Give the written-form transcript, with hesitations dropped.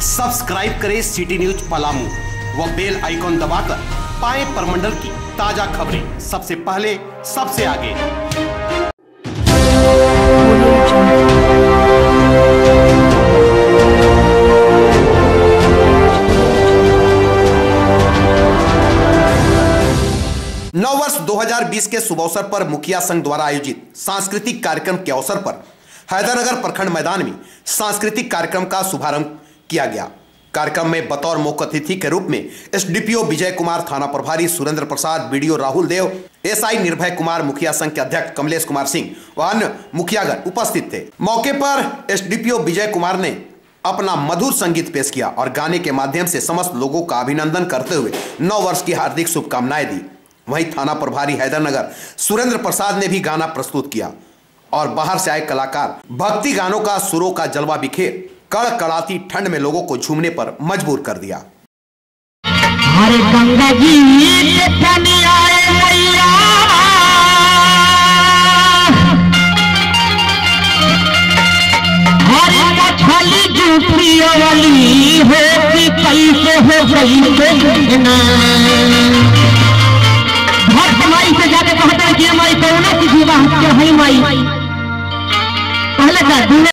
Subscribe करें city news Palamu व bell icon दबाकर पाएं परमंडल की ताजा खबरें सबसे पहले सबसे आगे। नव वर्ष 2020 के शुभ अवसर पर मुखिया संघ द्वारा आयोजित सांस्कृतिक कार्यक्रम के अवसर पर हैदरनगर प्रखंड मैदान में सांस्कृतिक कार्यक्रम का शुभारंभ किया गया। कार्यक्रम में बतौर मुख्य अतिथि के रूप में एसडीपीओ विजय कुमार, थाना प्रभारी सुरेंद्र प्रसाद, बीडीओ राहुल देव, एसआई निर्भय कुमार, मुखिया संघ के अध्यक्ष कमलेश कुमार सिंह व अन्य मुखियागण उपस्थित थे। मौके पर एसडीपीओ विजय कुमार ने अपना मधुर संगीत पेश किया और गाने के माध्यम से समस्त लोगों का अभिनंदन करते हुए नव वर्ष की हार्दिक शुभकामनाएं दी। वहीं थाना प्रभारी हैदरनगर सुरेंद्र प्रसाद ने भी गाना प्रस्तुत किया और बाहर से आए कलाकार भक्ति गानों का सुरों का जलवा बिखेर कड़कड़ाती ठंड में लोगों को झूमने पर मजबूर कर दिया। हरे गंगा जी आए मैया, हरे मछली जूठी वाली होती कैसे हो गई ना। भक्त माई से जाके कहता है कि माई कौन सी जीवा है माई पहले का